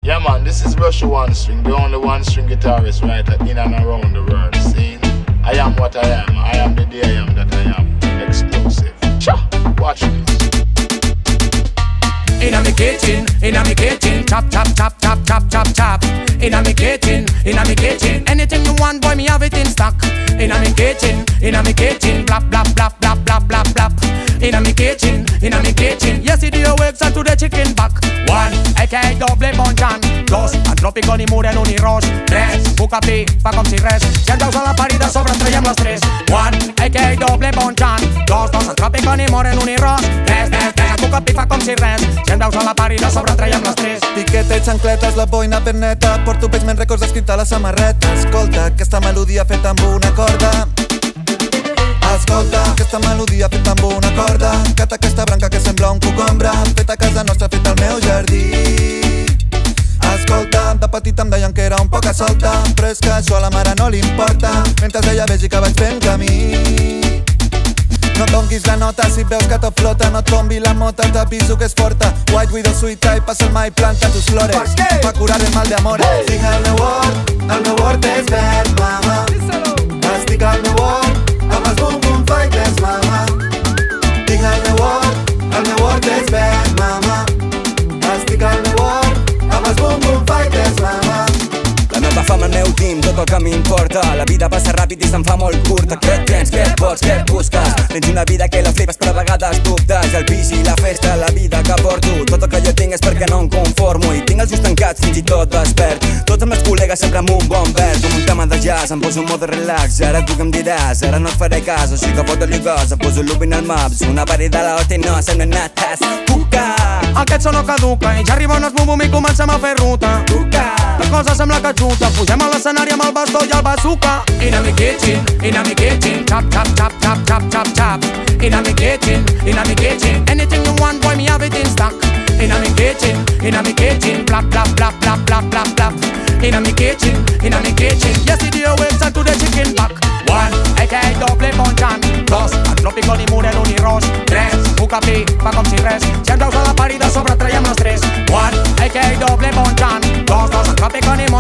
Yeah man, this is Russia One String, the only one string guitarist right in and around the world. See, I am what I am. I am the day I am that I am. Exclusive. Cha! Watch this. Inna me kitchen, chop, chop, chop, chop, chop, chop, chop. Inna me kitchen, anything you want, boy, me have it in stock. Inna me kitchen, blap, blap, blap, blap, blap, blap, blap. Inna me kitchen, yes, it dio works to the chicken back. 1, aka doble bonjan. 2, en tropico ni mure ni roix. 3, bucapi, fa com si res. Si ens veus a la parida sobre ens traiem les 3. 1, aka doble bonjan. 2, en tropico ni mure ni roix. 3, bucapi, fa com si res. Si ens veus a la parida sobre ens traiem les 3. Piqueta i xancletes, la boina ben neta. Porto peixment records escrits a la samarreta. Escolta, aquesta melodia feta amb una corda. Escolta, aquesta melodia feta amb una corda. Cata aquesta branca que sembla un cocombre. Feta a casa nostra, feta al meu jardí. Escolta, de petit em deien que era un poc solta, però és que això a la mare no li importa. Mentre ella vegi que vaig fent camí. No donguis la nota si veus que tot flota. No et tombi la mota, t'aviso que és forta. White Widow, Sweet Tie, passa el mà i planta tus flores pa curar el mal de amores. Estic al meu word és verd, mama. Estic al meu word amb els boom boom fighters, mama. Estic al meu word és verd, mama. Estic al meu word amb els boom boom fighters, mama. La meva fama, el meu team, tot el que m'importa. La vida passa ràpid i se'n fa molt curta. Què et tens, què et vols, què et busques? Tens una vida que la flipes però a vegades dubtes. El bici, la festa, la vida que porto. Tot el que jo tinc és perquè no em conformo. I tinc els ulls tancats, fins i tot despert. Tots els meus col·legues sempre amb un bon verd. Com un tema de jazz, em poso en mode relax. Ara tu que em diràs, ara no et faré cas. O sigui que foto-li cosa, poso l'ubin al maps. Una parida a l'hòstia i no sembla natas. Cuca! Aquest son no caduca i ja arriba on es bum i comencem a fer ruta. Cuca! La cosa sembla que xuta, pugem a l'escenari amb el bastó i el bazooka. Inna me kitchen, chop, chop, chop, chop, chop, chop, chop. Inna me kitchen, anything you want, boy, me have it in stock. Inna me kitchen, blap, blap, blap, blap, blap, blap, blap. Inna me kitchen, yes, it dio works to the chicken back. 1, aka doble bonjan. 2, en tropico ni mure ni roix. 3, bucapi, fa com si res. Si ens veus a la parida sobre traiem les 3. 1, aka doble bonjan. 2, en tropico ni